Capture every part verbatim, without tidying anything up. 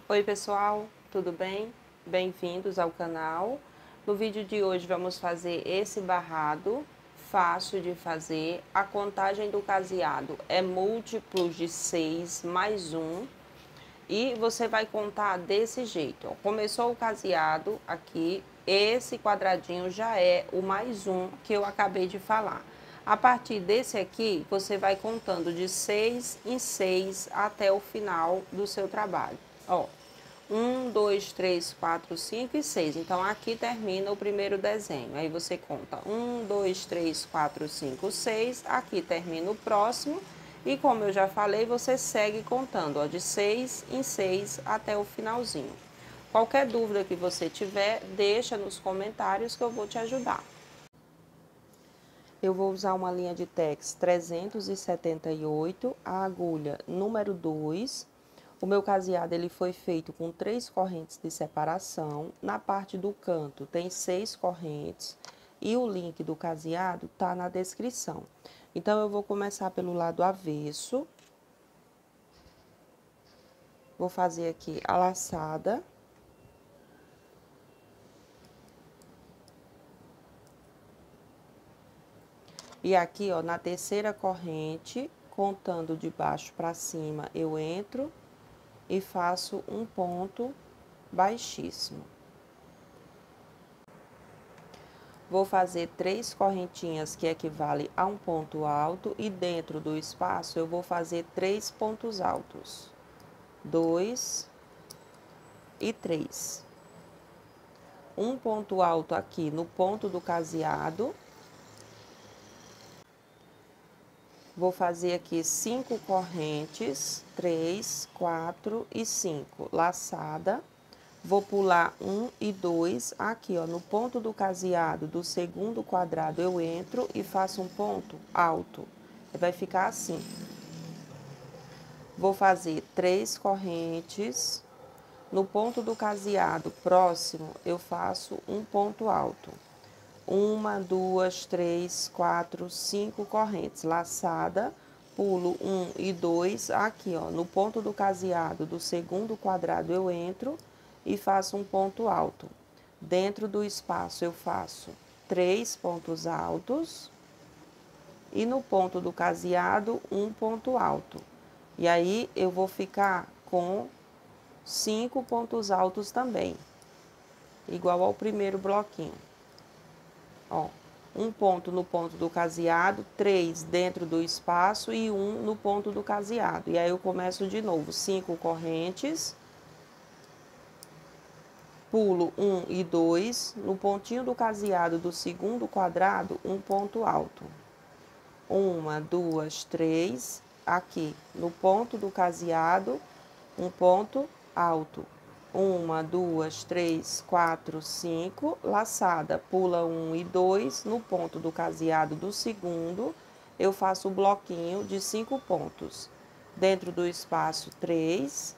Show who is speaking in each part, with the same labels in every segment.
Speaker 1: Oi pessoal, tudo bem? Bem-vindos ao canal. No vídeo de hoje vamos fazer esse barrado, fácil de fazer. A contagem do caseado é múltiplos de seis mais um. E você vai contar desse jeito, ó. Começou o caseado aqui, esse quadradinho já é o mais um que eu acabei de falar. A partir desse aqui, você vai contando de seis em seis até o final do seu trabalho. Ó, um, dois, três, quatro, cinco e seis. Então, aqui termina o primeiro desenho. Aí você conta um, dois, três, quatro, cinco, seis. Aqui termina o próximo. E como eu já falei, você segue contando, ó, de seis em seis até o finalzinho. Qualquer dúvida que você tiver, deixa nos comentários que eu vou te ajudar. Eu vou usar uma linha de tex trezentos e setenta e oito, a agulha número dois. O meu caseado ele foi feito com três correntes de separação. Na parte do canto tem seis correntes e o link do caseado tá na descrição. Então, eu vou começar pelo lado avesso. Vou fazer aqui a laçada. E aqui, ó, na terceira corrente, contando de baixo para cima, eu entro e faço um ponto baixíssimo. Vou fazer três correntinhas que equivale a um ponto alto e dentro do espaço eu vou fazer três pontos altos. Dois e três. Um ponto alto aqui no ponto do caseado. Vou fazer aqui cinco correntes, três, quatro e cinco, laçada. Vou pular um e dois, aqui ó, no ponto do caseado do segundo quadrado eu entro e faço um ponto alto. Vai ficar assim. Vou fazer três correntes. No ponto do caseado próximo eu faço um ponto alto. Uma, duas, três, quatro, cinco correntes, laçada, pulo um e dois, aqui ó, no ponto do caseado do segundo quadrado eu entro e faço um ponto alto. Dentro do espaço eu faço três pontos altos e no ponto do caseado um ponto alto. E aí eu vou ficar com cinco pontos altos também, igual ao primeiro bloquinho. Ó, um ponto no ponto do caseado, três dentro do espaço e um no ponto do caseado. E aí eu começo de novo, cinco correntes, pulo um e dois, no pontinho do caseado do segundo quadrado, um ponto alto. Uma, duas, três, aqui no ponto do caseado, um ponto alto. Uma, duas, três, quatro, cinco, laçada, pula um e dois, no ponto do caseado do segundo, eu faço o bloquinho de cinco pontos. Dentro do espaço, três,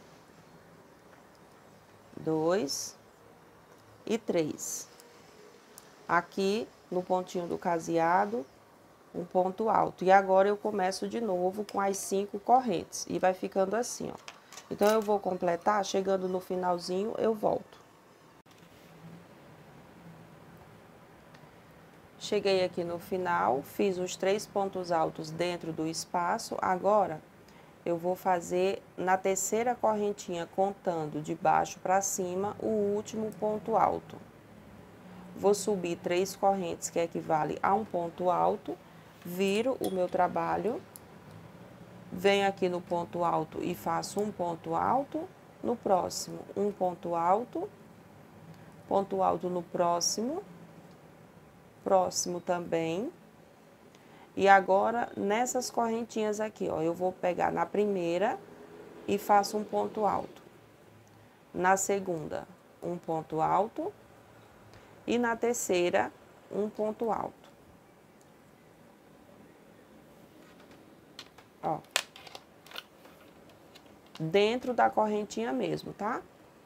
Speaker 1: dois e três. Aqui, no pontinho do caseado, um ponto alto. E agora eu começo de novo com as cinco correntes, e vai ficando assim, ó. Então, eu vou completar, chegando no finalzinho, eu volto. Cheguei aqui no final, fiz os três pontos altos dentro do espaço. Agora, eu vou fazer na terceira correntinha, contando de baixo para cima, o último ponto alto. Vou subir três correntes, que equivale a um ponto alto, viro o meu trabalho. Venho aqui no ponto alto e faço um ponto alto, no próximo um ponto alto, ponto alto no próximo, próximo também. E agora, nessas correntinhas aqui, ó, eu vou pegar na primeira e faço um ponto alto. Na segunda, um ponto alto. E na terceira, um ponto alto. Ó. Dentro da correntinha mesmo, tá?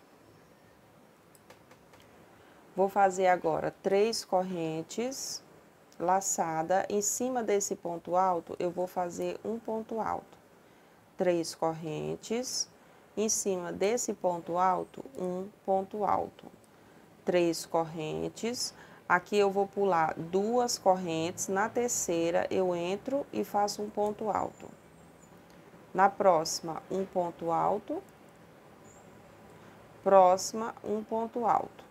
Speaker 1: Vou fazer agora três correntes, laçada. Em cima desse ponto alto, eu vou fazer um ponto alto. Três correntes, Em cima desse ponto alto, um ponto alto. Três correntes. Aqui eu vou pular duas correntes. Na terceira, eu entro e faço um ponto alto. Na próxima, um ponto alto. Próxima, um ponto alto.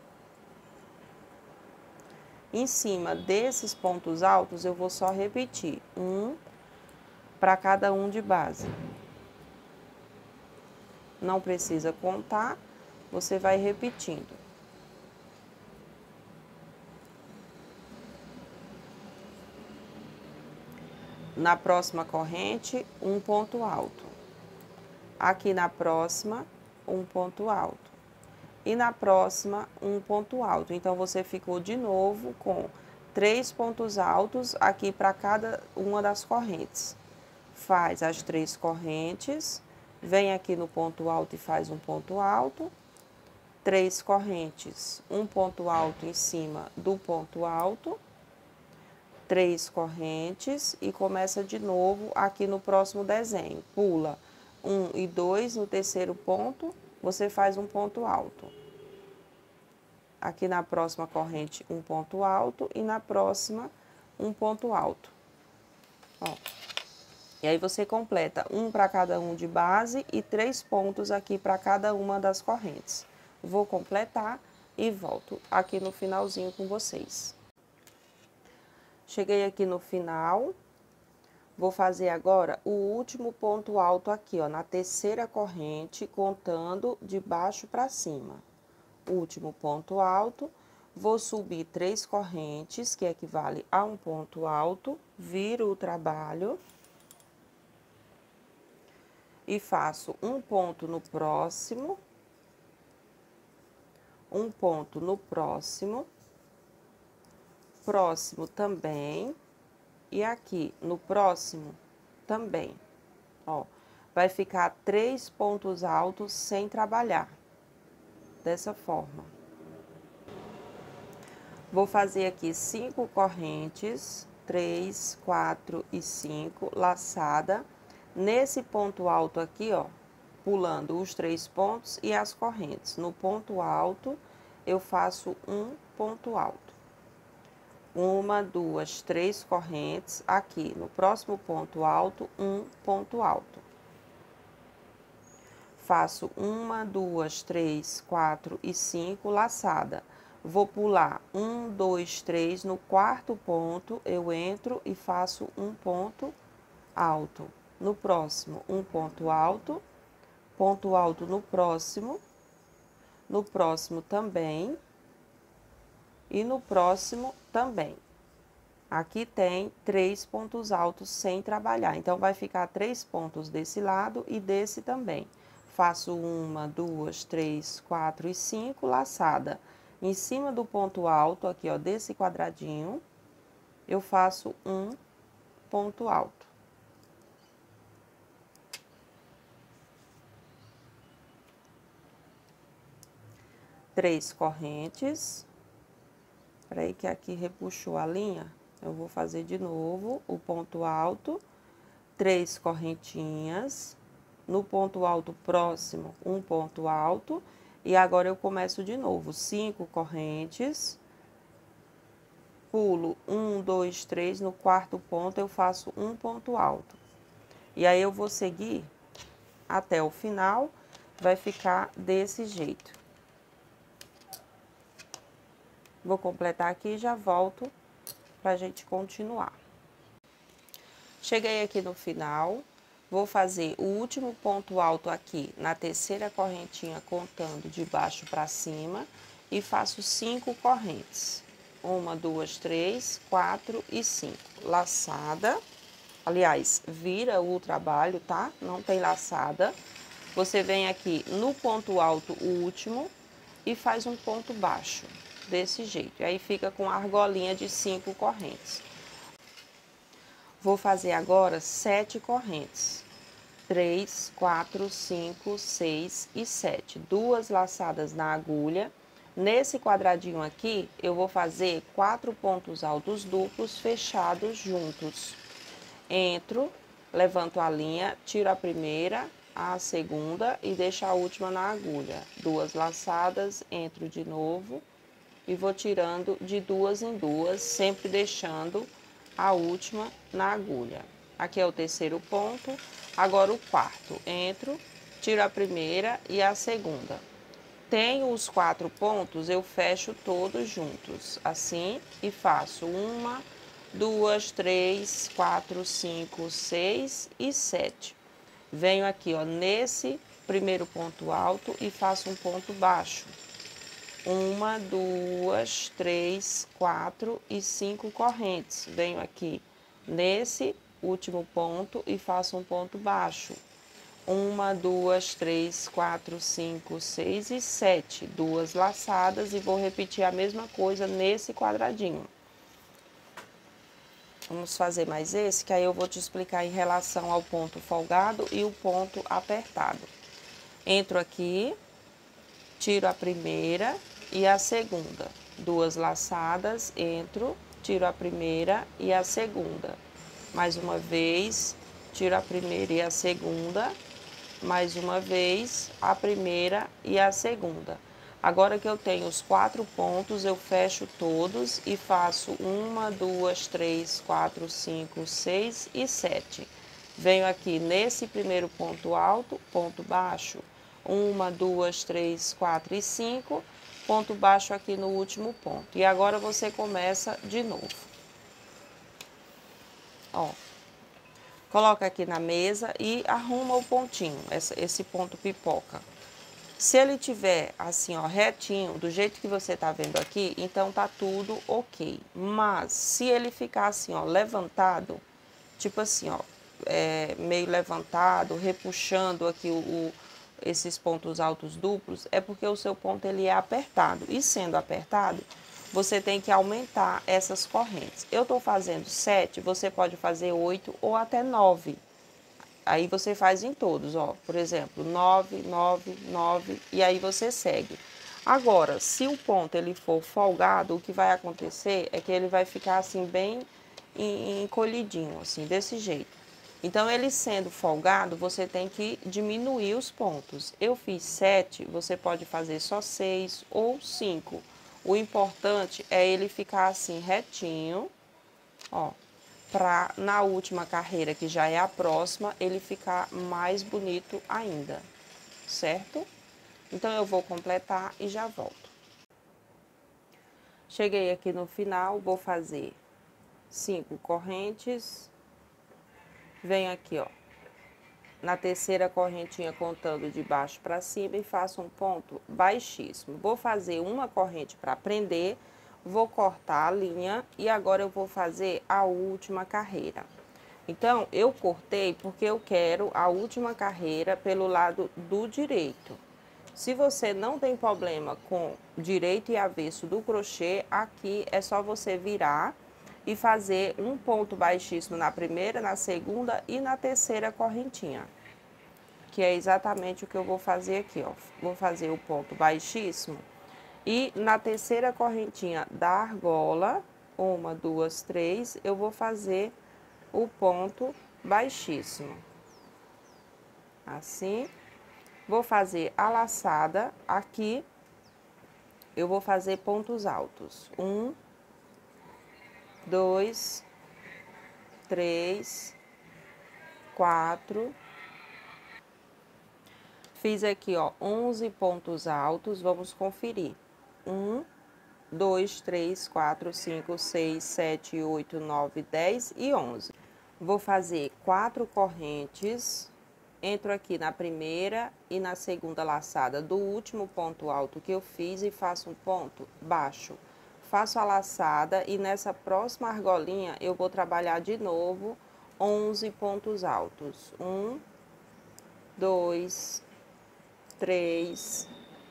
Speaker 1: Em cima desses pontos altos, eu vou só repetir um para cada um de base. Não precisa contar, você vai repetindo. Na próxima corrente, um ponto alto. Aqui na próxima, um ponto alto. E na próxima, um ponto alto. Então, você ficou de novo com três pontos altos aqui para cada uma das correntes. Faz as três correntes, vem aqui no ponto alto e faz um ponto alto. Três correntes, um ponto alto em cima do ponto alto. Três correntes e começa de novo aqui no próximo desenho. Pula um e dois no terceiro ponto, você faz um ponto alto. Aqui na próxima corrente, um ponto alto e na próxima, um ponto alto. Ó. E aí você completa um para cada um de base e três pontos aqui para cada uma das correntes. Vou completar e volto aqui no finalzinho com vocês. Cheguei aqui no final, vou fazer agora o último ponto alto aqui, ó, na terceira corrente, contando de baixo para cima. Último ponto alto, vou subir três correntes, que equivale a um ponto alto, viro o trabalho e faço um ponto no próximo, um ponto no próximo, próximo também, e aqui no próximo também, ó, vai ficar três pontos altos sem trabalhar, dessa forma. Vou fazer aqui cinco correntes, três, quatro e cinco, laçada, nesse ponto alto aqui, ó, pulando os três pontos e as correntes. No ponto alto, eu faço um ponto alto. Uma, duas, três correntes, aqui no próximo ponto alto, um ponto alto. Faço uma, duas, três, quatro e cinco, laçada. Vou pular um, dois, três, no quarto ponto, eu entro e faço um ponto alto. No próximo, um ponto alto, ponto alto no próximo, no próximo também. E no próximo também. Aqui tem três pontos altos sem trabalhar. Então, vai ficar três pontos desse lado e desse também. Faço uma, duas, três, quatro e cinco, laçada. Em cima do ponto alto, aqui, ó, desse quadradinho, eu faço um ponto alto. Três correntes. Peraí que aqui repuxou a linha, eu vou fazer de novo o ponto alto, três correntinhas, no ponto alto próximo, um ponto alto, e agora eu começo de novo, cinco correntes, pulo um, dois, três, no quarto ponto eu faço um ponto alto. E aí eu vou seguir até o final, vai ficar desse jeito. Vou completar aqui e já volto para a gente continuar. Cheguei aqui no final, vou fazer o último ponto alto aqui na terceira correntinha, contando de baixo para cima, e faço cinco correntes. Uma, duas, três, quatro e cinco. Laçada, aliás, vira o trabalho, tá? Não tem laçada. Você vem aqui no ponto alto, o último, e faz um ponto baixo. Desse jeito, e aí fica com a argolinha de cinco correntes. Vou fazer agora sete correntes. Três, quatro, cinco, seis e sete. Duas laçadas na agulha. Nesse quadradinho aqui, eu vou fazer quatro pontos altos duplos fechados juntos. Entro, levanto a linha, tiro a primeira, a segunda e deixo a última na agulha. Duas laçadas, entro de novo e vou tirando de duas em duas, sempre deixando a última na agulha. Aqui é o terceiro ponto, agora o quarto. Entro, tiro a primeira e a segunda. Tenho os quatro pontos, eu fecho todos juntos, assim, e faço uma, duas, três, quatro, cinco, seis e sete. Venho aqui, ó, nesse primeiro ponto alto e faço um ponto baixo. Uma, duas, três, quatro e cinco correntes. Venho aqui nesse último ponto e faço um ponto baixo. Uma, duas, três, quatro, cinco, seis e sete. Duas laçadas e vou repetir a mesma coisa nesse quadradinho. Vamos fazer mais esse, que aí eu vou te explicar em relação ao ponto folgado e o ponto apertado. Entro aqui, tiro a primeira e a segunda. Duas laçadas, entro, tiro a primeira e a segunda. Mais uma vez, tiro a primeira e a segunda. Mais uma vez, a primeira e a segunda. Agora que eu tenho os quatro pontos, eu fecho todos e faço uma, duas, três, quatro, cinco, seis e sete. Venho aqui nesse primeiro ponto alto, ponto baixo, uma, duas, três, quatro e cinco, ponto baixo aqui no último ponto. E agora você começa de novo. Ó. Coloca aqui na mesa e arruma o pontinho, esse ponto pipoca. Se ele tiver assim, ó, retinho, do jeito que você tá vendo aqui, então tá tudo ok. Mas se ele ficar assim, ó, levantado, tipo assim, ó, é, meio levantado, repuxando aqui o, o, esses pontos altos duplos, é porque o seu ponto ele é apertado. E sendo apertado, você tem que aumentar essas correntes. Eu tô fazendo sete, você pode fazer oito ou até nove. Aí você faz em todos, ó. Por exemplo, nove, nove, nove, e aí você segue. Agora, se o ponto ele for folgado, o que vai acontecer é que ele vai ficar assim bem encolhidinho, assim, desse jeito. Então, ele sendo folgado, você tem que diminuir os pontos. Eu fiz sete, você pode fazer só seis ou cinco. O importante é ele ficar assim retinho, ó, para na última carreira, que já é a próxima, ele ficar mais bonito ainda, certo? Então, eu vou completar e já volto. Cheguei aqui no final, vou fazer cinco correntes. Venho aqui, ó, na terceira correntinha contando de baixo para cima e faço um ponto baixíssimo. Vou fazer uma corrente para prender, vou cortar a linha e agora eu vou fazer a última carreira. Então, eu cortei porque eu quero a última carreira pelo lado do direito. Se você não tem problema com direito e avesso do crochê, aqui é só você virar e fazer um ponto baixíssimo na primeira, na segunda e na terceira correntinha. Que é exatamente o que eu vou fazer aqui, ó. Vou fazer o ponto baixíssimo e na terceira correntinha da argola, uma, duas, três, eu vou fazer o ponto baixíssimo. Assim. Vou fazer a laçada, aqui eu vou fazer pontos altos. Um, dois, três, quatro. Fiz aqui, ó, onze pontos altos, vamos conferir. Um, dois, três, quatro, cinco, seis, sete, oito, nove, dez e onze. Vou fazer quatro correntes. Entro aqui na primeira e na segunda laçada do último ponto alto que eu fiz e faço um ponto baixo. Faço a laçada e nessa próxima argolinha eu vou trabalhar de novo onze pontos altos. Um, dois, três.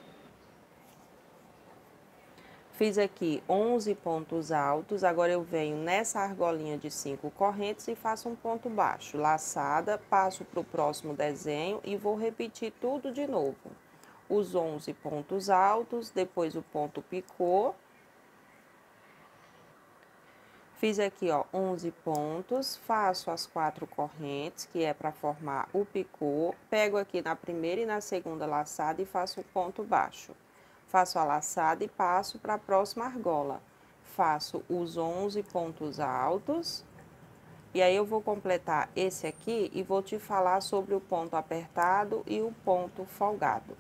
Speaker 1: Fiz aqui onze pontos altos, agora eu venho nessa argolinha de cinco correntes e faço um ponto baixo, laçada, passo para o próximo desenho e vou repetir tudo de novo. Os onze pontos altos, depois o ponto picô. Fiz aqui, ó, onze pontos, faço as quatro correntes, que é para formar o picô. Pego aqui na primeira e na segunda laçada e faço um ponto baixo. Faço a laçada e passo para a próxima argola. Faço os onze pontos altos. E aí eu vou completar esse aqui e vou te falar sobre o ponto apertado e o ponto folgado.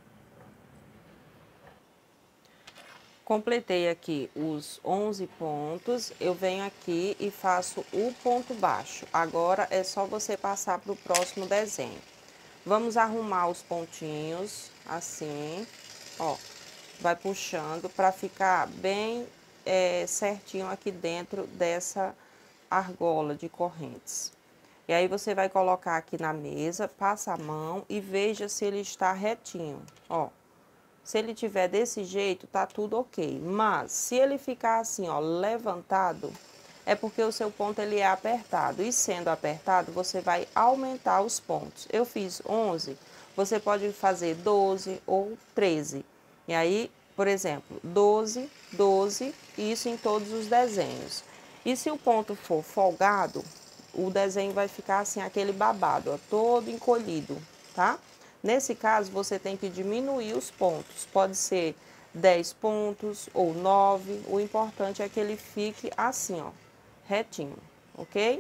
Speaker 1: Completei aqui os onze pontos, eu venho aqui e faço o ponto baixo. Agora é só você passar para o próximo desenho. Vamos arrumar os pontinhos, assim, ó. Vai puxando para ficar bem é, certinho aqui dentro dessa argola de correntes. E aí você vai colocar aqui na mesa, passa a mão e veja se ele está retinho, ó. Se ele tiver desse jeito, tá tudo ok. Mas se ele ficar assim, ó, levantado, é porque o seu ponto ele é apertado. E sendo apertado, você vai aumentar os pontos. Eu fiz onze, você pode fazer doze ou treze. E aí, por exemplo, doze, doze, isso em todos os desenhos. E se o ponto for folgado, o desenho vai ficar assim, aquele babado, ó, todo encolhido, tá? Nesse caso, você tem que diminuir os pontos. Pode ser dez pontos ou nove. O importante é que ele fique assim, ó, retinho, ok?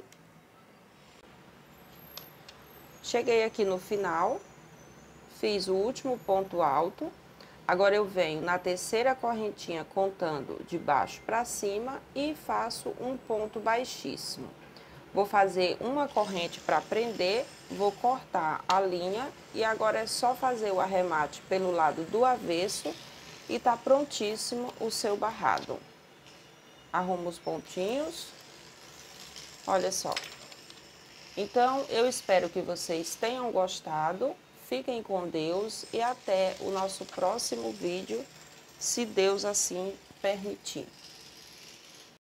Speaker 1: Cheguei aqui no final, fiz o último ponto alto. Agora eu venho na terceira correntinha contando de baixo para cima e faço um ponto baixíssimo. Vou fazer uma corrente para prender, vou cortar a linha e agora é só fazer o arremate pelo lado do avesso e tá prontíssimo o seu barrado. Arrumo os pontinhos, olha só. Então, eu espero que vocês tenham gostado, fiquem com Deus e até o nosso próximo vídeo, se Deus assim permitir.